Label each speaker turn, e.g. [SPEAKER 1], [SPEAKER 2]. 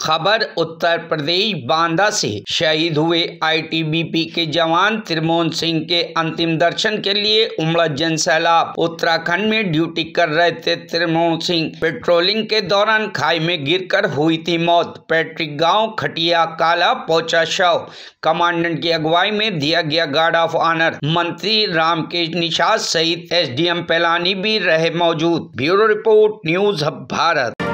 [SPEAKER 1] खबर उत्तर प्रदेश बांदा से शहीद हुए आईटीबीपी के जवान त्रिमोहन सिंह के अंतिम दर्शन के लिए उमड़ा जनसैलाब। उत्तराखंड में ड्यूटी कर रहे थे त्रिमोहन सिंह। पेट्रोलिंग के दौरान खाई में गिरकर हुई थी मौत। पैट्रिक गांव खटिया काला पहुंचा शव। कमांडेंट की अगुवाई में दिया गया गार्ड ऑफ ऑनर। मंत्री रामकेश निषाद सहित एसडीएम पैलानी भी रहे मौजूद। Bureau report, news hub Bharat.